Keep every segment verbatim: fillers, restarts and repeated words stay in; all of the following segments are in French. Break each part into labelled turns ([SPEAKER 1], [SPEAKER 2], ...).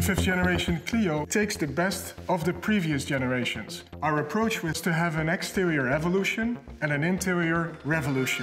[SPEAKER 1] fifth generation Clio takes the best of the previous generations. Our approach was to have an exterior evolution and an interior revolution.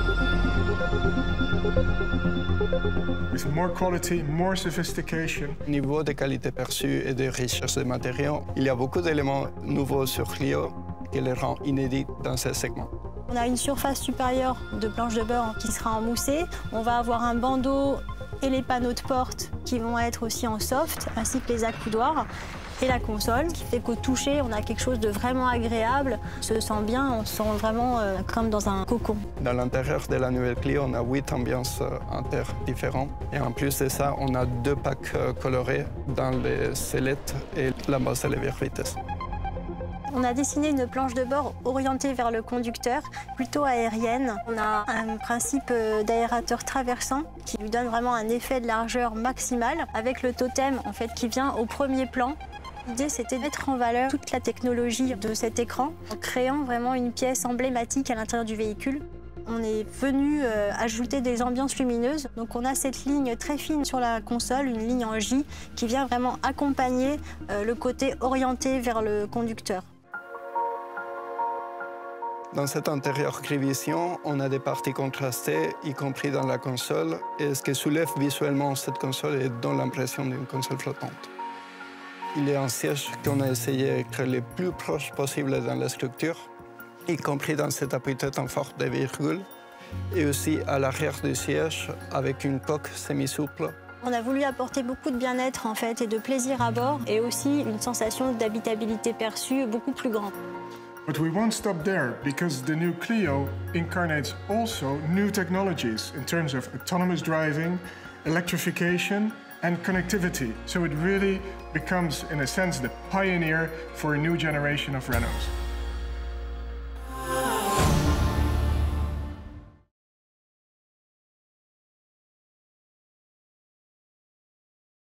[SPEAKER 1] With more quality, more sophistication.
[SPEAKER 2] Au niveau des qualités perçues et de richesse des matériaux, il y a beaucoup d'éléments nouveaux sur Clio qui les rend inédits dans ce segment.
[SPEAKER 3] On a une surface supérieure de planche de beurre qui sera en moussé. On va avoir un bandeau et les panneaux de porte qui vont être aussi en soft, ainsi que les accoudoirs et la console, qui fait qu'au toucher, on a quelque chose de vraiment agréable. On se sent bien, on se sent vraiment euh, comme dans un cocon.
[SPEAKER 2] Dans l'intérieur de la nouvelle Clio, on a huit ambiances inter différentes. Et en plus de ça, on a deux packs colorés dans les sellettes et la base à levure vitesse.
[SPEAKER 3] On a dessiné une planche de bord orientée vers le conducteur, plutôt aérienne. On a un principe d'aérateur traversant qui lui donne vraiment un effet de largeur maximale, avec le totem en fait, qui vient au premier plan. L'idée, c'était de mettre en valeur toute la technologie de cet écran, en créant vraiment une pièce emblématique à l'intérieur du véhicule. On est venu euh, ajouter des ambiances lumineuses. Donc on a cette ligne très fine sur la console, une ligne en J, qui vient vraiment accompagner euh, le côté orienté vers le conducteur.
[SPEAKER 2] Dans cet intérieur gris vision, on a des parties contrastées, y compris dans la console. Et ce qui soulève visuellement cette console et donne l'impression d'une console flottante. Il y a un siège qu'on a essayé d'être le plus proche possible dans la structure, y compris dans cet appuie-tête en forme de virgule, et aussi à l'arrière du siège avec une coque semi-souple.
[SPEAKER 3] On a voulu apporter beaucoup de bien-être en fait, et de plaisir à bord, et aussi une sensation d'habitabilité perçue beaucoup plus grande.
[SPEAKER 1] But we won't stop there, because the new Clio incarnates also new technologies in terms of autonomous driving, electrification and connectivity. So it really becomes, in a sense, the pioneer for a new generation of Renaults.